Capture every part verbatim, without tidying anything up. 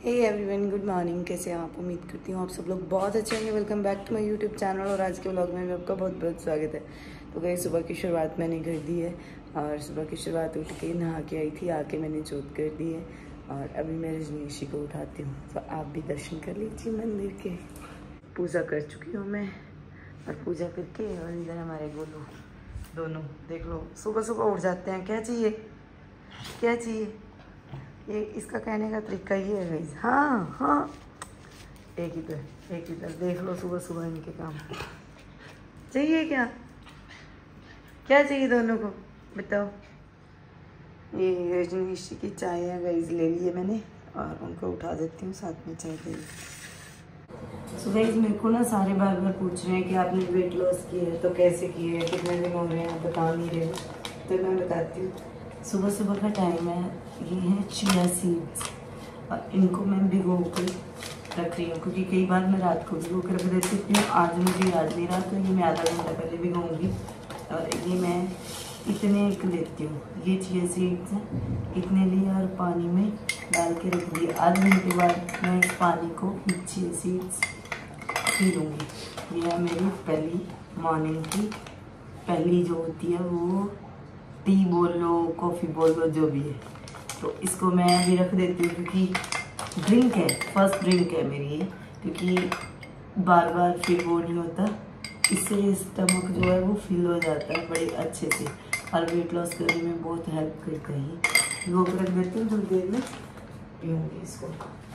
Hey everyone, good morning. कैसे हैं आप? उम्मीद करती हूँ आप सब लोग बहुत अच्छे होंगे। Welcome back to my YouTube channel और आज के व्लॉग में भी आपका बहुत बहुत स्वागत है। तो गई सुबह की शुरुआत मैंने कर दी है और सुबह की शुरुआत उठ के नहा के आई थी, आके मैंने जोत कर दी है और अभी मैं रजनीशी को उठाती हूँ। तो आप भी दर्शन कर लीजिए मंदिर के। पूजा कर चुकी हूँ मैं और पूजा करके और इधर हमारे गोलू दोनों देख लो सुबह सुबह उठ जाते हैं। क्या चाहिए क्या चाहिए ये इसका कहने का तरीका ये है गाइस। हाँ हाँ एक इधर एक इधर देख लो सुबह सुबह इनके काम। चाहिए क्या क्या चाहिए दोनों को बताओ। ये रजनीश की चाय है गाइस, ले लिए मैंने और उनको उठा देती हूँ, साथ में चाय दे। सो गाइस मेरे को ना सारे बार बार पूछ रहे हैं कि आपने वेट लॉस किया है तो कैसे किए है, कितने दिन हो रहे हैं, आप बता नहीं रहे हो। तो मैं बताती हूँ। सुबह सुबह का टाइम है, ये है चिया सीड्स और इनको मैं भिगो कर रख रही हूँ क्योंकि कई बार मैं रात को भिगो कर रख देती हूँ। आज मुझे याद नहीं रहा तो ये मैं आधा घंटा पहले भिगोऊँगी और ये मैं इतने एक लेती हूँ। ये चिया सीड्स हैं, इतने लिए और पानी में डाल के रख दिए। आधे घंटे बाद मैं इस पानी को चिया सीड्स पी लूँगी। ये है मेरी पहली मॉर्निंग की पहली जो होती है वो टी बोल लो, कॉफ़ी बोल लो, जो भी है। तो इसको मैं अभी रख देती हूँ क्योंकि ड्रिंक है, फर्स्ट ड्रिंक है मेरी ये, क्योंकि बार बार फिर वो नहीं होता। इससे स्टमक जो है वो फिल हो जाता है बड़े अच्छे से और वेट लॉस करने में बहुत हेल्प करता है। वो रख देती हूँ, थोड़ी देर में पीऊँगी इसको।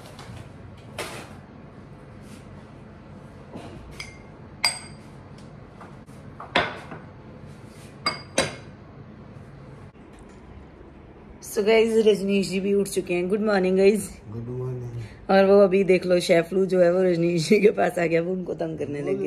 सो गाइज रजनीश जी भी उठ चुके हैं। Good morning guys. Good morning. और वो अभी देख लो शेफलू जो है वो रजनीश जी के पास आ गया, वो उनको तंग करने लगे।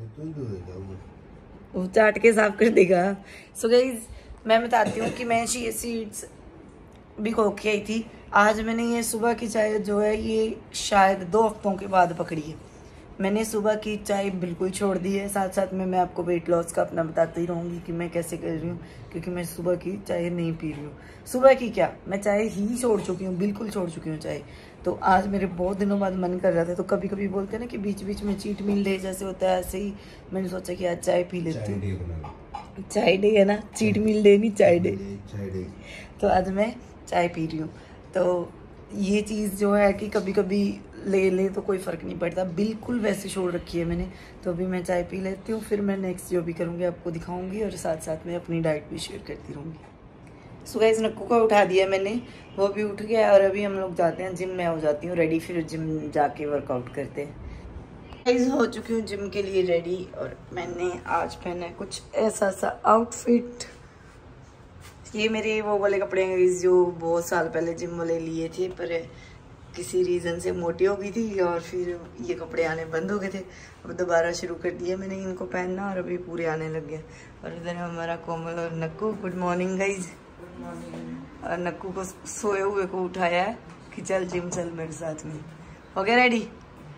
वो चाट के साफ कर देगा। सो गाइज मैं बताती हूँ कि मैं चिया सीड्स भिगो के आई थी। आज मैंने ये सुबह की चाय जो है ये शायद दो हफ्तों के बाद पकड़ी है। मैंने सुबह की चाय बिल्कुल छोड़ दी है। साथ साथ में मैं आपको वेट लॉस का अपना बताती रहूँगी कि मैं कैसे कर रही हूँ, क्योंकि मैं सुबह की चाय नहीं पी रही हूँ। सुबह की क्या, मैं चाय ही छोड़ चुकी हूँ, बिल्कुल छोड़ चुकी हूँ चाय। तो आज मेरे बहुत दिनों बाद मन कर रहा था, तो कभी कभी बोलते हैं ना कि बीच बीच में चीट मील डे जैसे होता है, ऐसे ही मैंने सोचा कि आज चाय पी लेती हूँ। चाय डे है ना, चीट मील डे नहीं, चाय डे। तो आज मैं चाय पी रही हूँ। तो ये चीज़ जो है कि कभी कभी ले ले तो कोई फ़र्क नहीं पड़ता, बिल्कुल वैसे छोड़ रखी है मैंने। तो अभी मैं चाय पी लेती हूँ, फिर मैं नेक्स्ट जो भी करूँगी आपको दिखाऊंगी और साथ साथ में अपनी डाइट भी शेयर करती रहूँगी। सो गाइस नक्कू को उठा दिया मैंने, वो भी उठ गया और अभी हम लोग जाते हैं जिम में। हो जाती हूँ रेडी, फिर जिम जाके वर्कआउट करते हैं। गाइस हो चुकी हूँ जिम के लिए रेडी और मैंने आज पहना है कुछ ऐसा सा आउटफिट। ये मेरे वो वाले कपड़े हैं जो बहुत साल पहले जिम वाले लिए थे, पर किसी रीज़न से मोटी हो गई थी और फिर ये कपड़े आने बंद हो गए थे। अब दोबारा शुरू कर दिया मैंने इनको पहनना और अभी पूरे आने लग गए। और इधर हमारा कोमल और Nakku. Good morning guys. Good morning. और नक्कू को सोए हुए को उठाया है कि चल जिम चल मेरे साथ में। हो गया रेडी?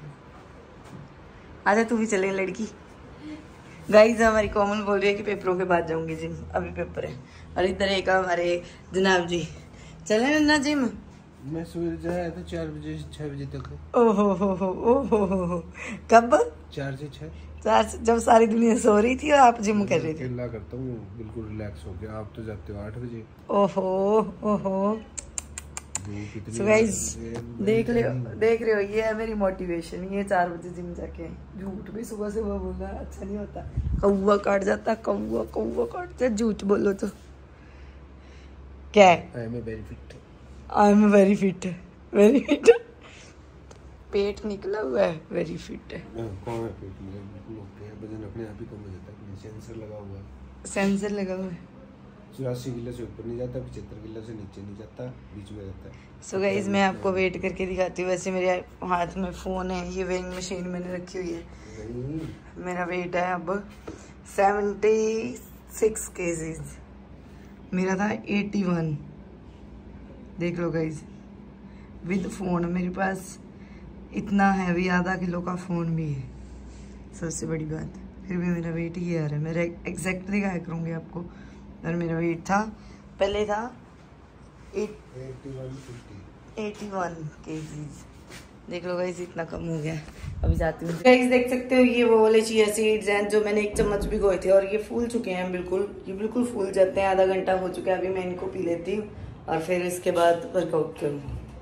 आजा तू भी चले लड़की। गाइज हमारी कोमल बोल रही है कि पेपरों के बाद जाऊंगी जिम, अभी पेपर है। और इधर एक हमारे जनाब जी चले ना जिम। मैं सवेरे जाया था चार बजे से छह बजे तक। ओहो हो हो ओहो हो हो कब? चार से छह। चार से जब सारी दुनिया सो रही थी और आप जिम कर रहे थे। अकेला करता हूँ, बिल्कुल रिलैक्स हो गया। आप तो जाते हो आठ बजे। ओहो ओहो। सो गाइस देख रहे हो देख रहे हो ये है मेरी मोटिवेशन। ये चार बजे जिम जाके झूठ भी सुबह सुबह बोलना अच्छा नहीं होता। कौवा काट जाता, कौवा कौवा काटता, झूठ बोलो तो क्या है? I am very fit. I am very fit very fit. पेट निकला हुआ है, वेरी फिट है। कौन है पेट में? वजन अपने आप ही कम हो जाता है, सेंसर लगा हुआ है। सेंसर लगा हुआ है। चौरासी किलो से ऊपर नहीं जाता, पचहत्तर किलो से नीचे नहीं जाता, बीच में रहता है। सो गाइस मैं आपको वेट करके दिखाती हूँ। वैसे मेरे हाथ में फ़ोन है, ये वेइंग मशीन मैंने रखी हुई है। मेरा वेट है अब सेवेंटी सिक्स केजीज। मेरा था एटी वन। देख लो गाइस विद फ़ोन मेरे पास इतना हैवी आधा किलो का फ़ोन भी है। सबसे बड़ी बात फिर भी मेरा वेट ही आ रहा है। मेरा एग्जैक्ट दिखाया करूँगी आपको। और मेरा वेट था पहले था एटी वन केजीज। देख लो गाइस इतना कम हो गया है। अभी जाती हूँ गाइस, देख सकते हो ये वो वाले चिया सीड्स हैं जो मैंने एक चम्मच भिगोए थे और ये फूल चुके हैं बिल्कुल, ये बिल्कुल फूल जाते हैं। आधा घंटा हो चुका है, अभी मैं इनको पी लेती हूँ और फिर इसके बाद वर्कआउट करूँ।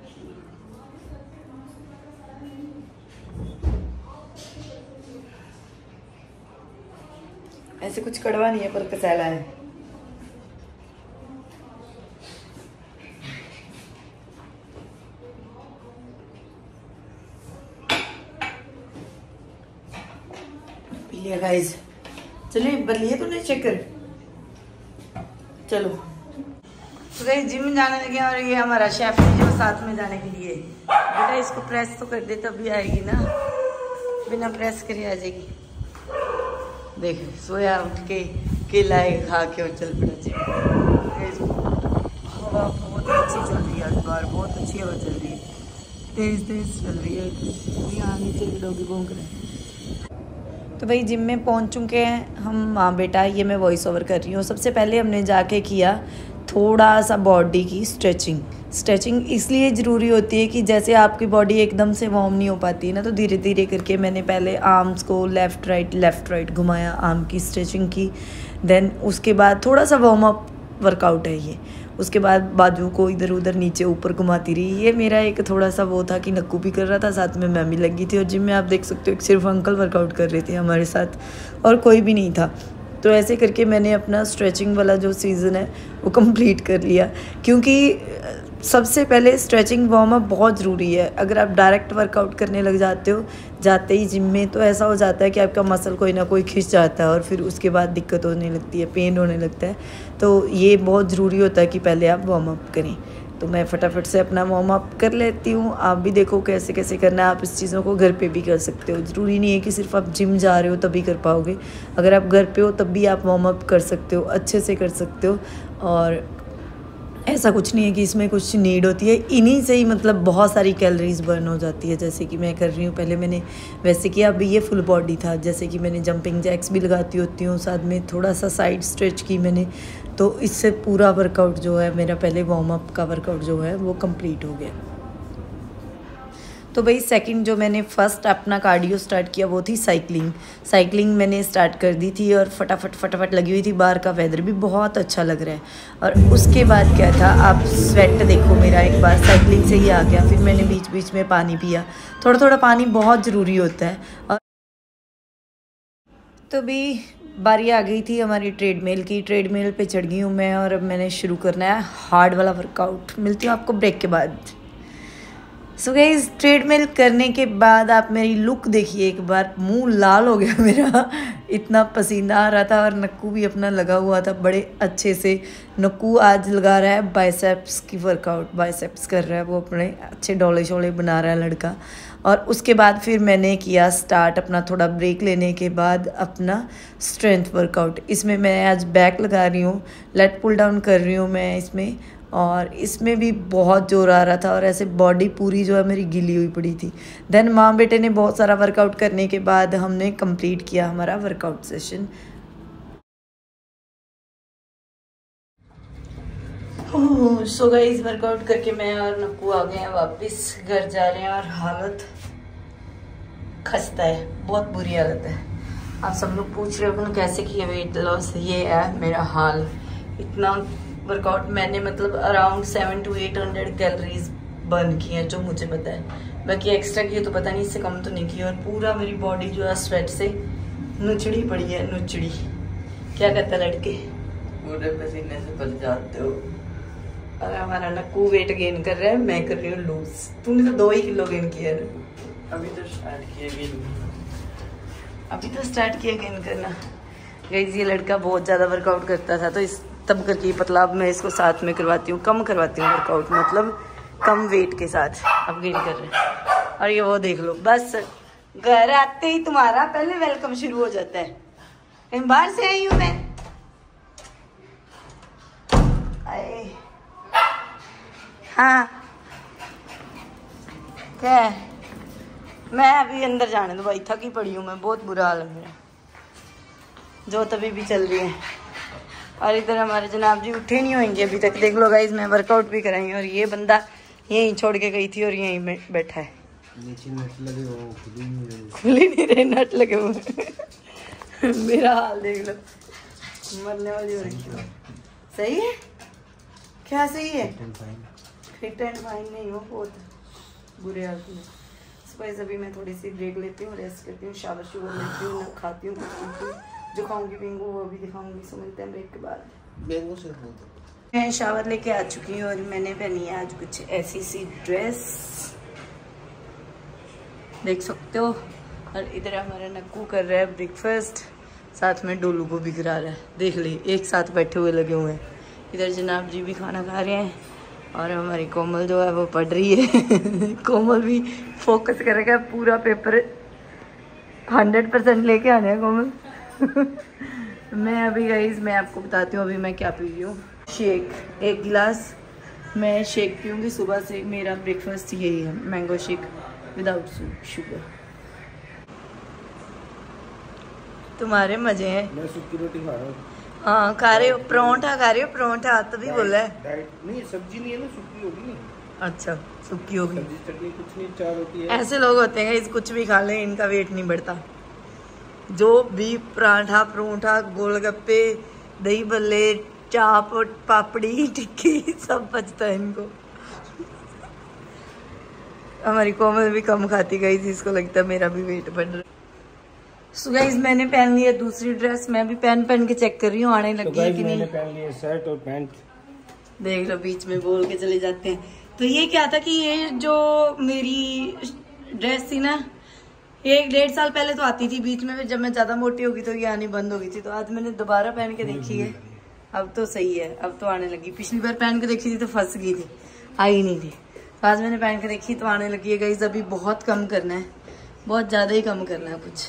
ऐसे कुछ कड़वा नहीं है पर कसैला है। पी लिया गाइस, चलिए बलिए तो नहीं चेक कर। चलो तो गाइस जिम जाने लगे और ये हमारा शेफ है जो साथ में जाने के लिए। बेटा इसको प्रेस तो कर दे तभी आएगी ना, बिना प्रेस करे आ जाएगी। देख सोया उठ के केला खा के और चल पड़ा जिम। हवा बहुत अच्छी चल रही है, बार बहुत अच्छी हवा चल रही है, तेज तेज चल रही है। यहाँ नीचे के डॉगी भौंक रहे हैं। तो भाई जिम में पहुँच चुके हैं हम। हाँ बेटा ये मैं वॉइस ओवर कर रही हूँ। सबसे पहले हमने जाके किया थोड़ा सा बॉडी की स्ट्रेचिंग। स्ट्रेचिंग इसलिए ज़रूरी होती है कि जैसे आपकी बॉडी एकदम से वार्म नहीं हो पाती है ना, तो धीरे धीरे करके मैंने पहले आर्म्स को लेफ़्ट राइट लेफ़्ट राइट घुमाया, आर्म की स्ट्रेचिंग की। देन उसके बाद थोड़ा सा वार्म अप वर्कआउट है ये। उसके बाद बाजू को इधर उधर नीचे ऊपर घुमाती रही। ये मेरा एक थोड़ा सा वो था कि नक्कू भी कर रहा था, साथ में मैं भी लगी थी। और जिम में आप देख सकते हो सिर्फ अंकल वर्कआउट कर रहे थे हमारे साथ और कोई भी नहीं था। तो ऐसे करके मैंने अपना स्ट्रेचिंग वाला जो सीज़न है वो कंप्लीट कर लिया, क्योंकि सबसे पहले स्ट्रेचिंग वार्म अप बहुत ज़रूरी है। अगर आप डायरेक्ट वर्कआउट करने लग जाते हो जाते ही जिम में, तो ऐसा हो जाता है कि आपका मसल कोई ना कोई खिंच जाता है और फिर उसके बाद दिक्कत होने लगती है, पेन होने लगता है। तो ये बहुत ज़रूरी होता है कि पहले आप वार्म अप करें। तो मैं फटाफट से अपना वार्म अप कर लेती हूँ। आप भी देखो कैसे कैसे करना है। आप इस चीज़ों को घर पे भी कर सकते हो, ज़रूरी नहीं है कि सिर्फ आप जिम जा रहे हो तभी कर पाओगे। अगर आप घर पे हो तब भी आप वार्म अप कर सकते हो, अच्छे से कर सकते हो। और ऐसा कुछ नहीं है कि इसमें कुछ नीड होती है, इन्हीं से ही मतलब बहुत सारी कैलोरीज बर्न हो जाती है। जैसे कि मैं कर रही हूँ, पहले मैंने वैसे किया, अभी ये फुल बॉडी था। जैसे कि मैंने जंपिंग जैक्स भी लगाती होती हूँ, साथ में थोड़ा सा साइड स्ट्रेच की मैंने। तो इससे पूरा वर्कआउट जो है मेरा, पहले वार्म अप का वर्कआउट जो है वो कंप्लीट हो गया। तो भाई सेकंड जो मैंने फ़र्स्ट अपना कार्डियो स्टार्ट किया वो थी साइकिलिंग। साइकिलिंग मैंने स्टार्ट कर दी थी और फटाफट फटाफट लगी हुई थी। बाहर का वेदर भी बहुत अच्छा लग रहा है। और उसके बाद क्या था, आप स्वेट देखो मेरा एक बार साइकिलिंग से ही आ गया। फिर मैंने बीच बीच में पानी पिया, थोड़ा थोड़ा पानी बहुत ज़रूरी होता है। और तो भी बारी आ गई थी हमारी ट्रेडमिल की। ट्रेडमिल पे चढ़ गई हूँ मैं और अब मैंने शुरू करना है हार्ड वाला वर्कआउट। मिलती हूँ आपको ब्रेक के बाद। सो गाइस ट्रेडमिल करने के बाद आप मेरी लुक देखिए एक बार, मुंह लाल हो गया मेरा, इतना पसीना आ रहा था। और नक्कू भी अपना लगा हुआ था बड़े अच्छे से। नक्कू आज लगा रहा है बाइसेप्स की वर्कआउट, बाइसेप्स कर रहा है वो, अपने अच्छे डोले शोले बना रहा है लड़का। और उसके बाद फिर मैंने किया स्टार्ट अपना, थोड़ा ब्रेक लेने के बाद अपना स्ट्रेंथ वर्कआउट। इसमें मैं आज बैक लगा रही हूँ, लेट पुल डाउन कर रही हूँ मैं इसमें। और इसमें भी बहुत जोर आ रहा था और ऐसे बॉडी पूरी जो है मेरी गिली हुई पड़ी थी। देन माँ बेटे ने बहुत सारा वर्कआउट करने के बाद हमने कंप्लीट किया हमारा workout session. So guys workout करके मैं और नक्कू आ गए हैं वापस, घर जा रहे हैं। और हालत खस्ता है, बहुत बुरी हालत है। आप सब लोग पूछ रहे हो कैसे किया वेट लॉस, ये है मेरा हाल। इतना वर्कआउट मैंने मतलब around seven to eight hundred calories burn की हैं जो मुझे पता है। बाकी एक्स्ट्रा की तो पता नहीं, इससे कम तो नहीं की। और पूरा मेरी बॉडी जो है स्वेट से नुचड़ी पड़ी है, नुचड़ी। क्या कहता है लड़के, पूरे पसीने से बच जाते हो। और हमारा नक्कू वेट गेन कर रहा है, मैं कर रही हूँ लूज। तूने तो दो ही किलो गेन किया है। अभी तो स्टार्ट किया गेन अभी तो स्टार्ट किया गेन करना। गाइस ये लड़का बहुत ज़्यादा वर्कआउट करता था तो इस तब करके पतला। अब मैं इसको साथ में करवाती हूँ, कम करवाती हूँ वर्कआउट, मतलब कम वेट के साथ अब गेन कर रहे हैं। और ये वो देख लो, बस घर आते ही तुम्हारा पहले वेलकम शुरू हो जाता है। कहीं बाहर से आई हूँ मैं। आए हाँ क्या है, मैं अभी अंदर जाने दो भाई, थकी पड़ी हूँ मैं, बहुत बुरा हाल है मेरा। जो तभी भी चल रही है। और इधर हमारे जनाब जी उठे नहीं होंगे अभी तक। देख लो गाइज मैं वर्कआउट भी कराई और ये बंदा यहीं छोड़ के गई थी और यहीं बैठा है। नीचे नट लगे वो खुली नहीं रहे खुली नहीं रहे नट लगे हुए मेरा हाल देख लो मरने वाली हो रही है। सही है क्या सही है फिट एंड फाइन नहीं हो बहुत बुरे हाल में। स्पाइस अभी मैं थोड़ी सी ब्रेक लेती हूँ रेस्ट करती हूँ शावर शुगर लेती हूँ खाती हूँ जो खाऊंगी पीऊंगी वो भी दिखाऊंगी। सो मिलते हैं ब्रेक के बाद। मैंगो से मैं शावर लेके आ चुकी हूँ और मैंने पहनी है आज कुछ ऐसी सी ड्रेस देख सकते हो। और इधर हमारा नक्कू कर रहा है ब्रेकफास्ट साथ में डोलू को भी गिरा रहा है देख ली एक साथ बैठे हुए लगे हुए हैं। इधर जनाब जी भी खाना खा रहे हैं और हमारी कोमल जो है वो पढ़ रही है कोमल भी फोकस करेगा पूरा पेपर हंड्रेड परसेंट लेके आने हैं कोमल मैं अभी गाइस मैं आपको बताती हूँ अभी मैं क्या पी रही हूँ। शेक एक गिलास मैं शेक पीऊँगी सुबह से। मेरा ब्रेकफास्ट यही है मैंगो शेक विदाउट शुगर। तुम्हारे मजे हैं। मैं सूखी रोटी खा रहा हूँ। हाँ खा रहे हो परोंठा खा रहे हो परोंठा तो भी बोला है। डाइट नहीं सब्जी नहीं है ना सूखी होगी। अच्छा सूखी होगी सब्जी चटनी कुछ नहीं चार रोटी है। ऐसे लोग होते हैं इस कुछ भी खा लें इनका वेट नहीं बढ़ता। जो भी पराठा परोंठा गोलगप्पे दही भल्ले चाप पापड़ी टिक्की सब बचता है इनको। हमारी कोमल भी कम खाती गई जिसको लगता है मेरा भी वेट बढ़ रहा है। सो गाइस मैंने पहन लिया दूसरी ड्रेस। मैं भी पहन पहन के चेक कर रही हूँ आने लगी है कि नहीं। मैंने पहन लिया शर्ट और पैंट। देख लो बीच में बोल के चले जाते हैं। तो ये क्या था कि ये जो मेरी ड्रेस थी ना ये एक डेढ़ साल पहले तो आती थी बीच में जब मैं ज्यादा मोटी होगी तो ये आनी बंद हो गई थी। तो आज मैंने दोबारा पहन के देखी है अब तो सही है अब तो आने लगी। पिछली बार पहन के देखी थी तो फंस गई थी आई नहीं थी। तो आज मैंने पहन के देखी तो आने लगी है। गाइस अभी बहुत कम करना है बहुत ज्यादा ही कम करना है कुछ।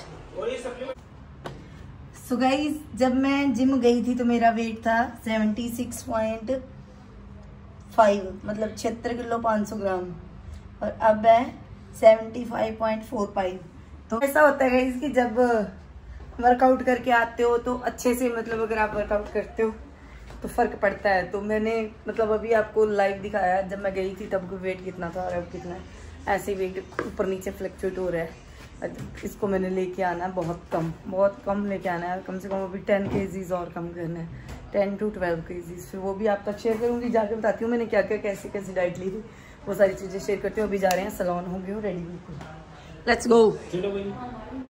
सो so गाइस जब मैं जिम गई थी तो मेरा वेट था सेवेंटी सिक्स पॉइंट फाइव मतलब छिहत्तर किलो पाँच सौ ग्राम और अब है seventy five point four five. तो ऐसा होता है गाइस कि जब वर्कआउट करके आते हो तो अच्छे से मतलब अगर आप वर्कआउट करते हो तो फर्क पड़ता है। तो मैंने मतलब अभी आपको लाइव दिखाया जब मैं गई थी तब वेट कितना था और अब कितना है। ऐसे वेट ऊपर नीचे फ्लक्चुएट हो रहा है। इसको मैंने लेके आना है बहुत कम बहुत कम लेके आना है। कम से कम अभी टेन केजीज और कम करना है टेन टू ट्वेल्व केजीज। फिर वो भी आप तक शेयर करूँगी जाके बताती हूँ मैंने क्या क्या कैसी कैसी डाइट ली थी वो सारी चीज़ें शेयर करती हूँ। अभी जा रहे हैं सलोन हो गई हूँ रेडी बिल्कुल। लेट्स गो।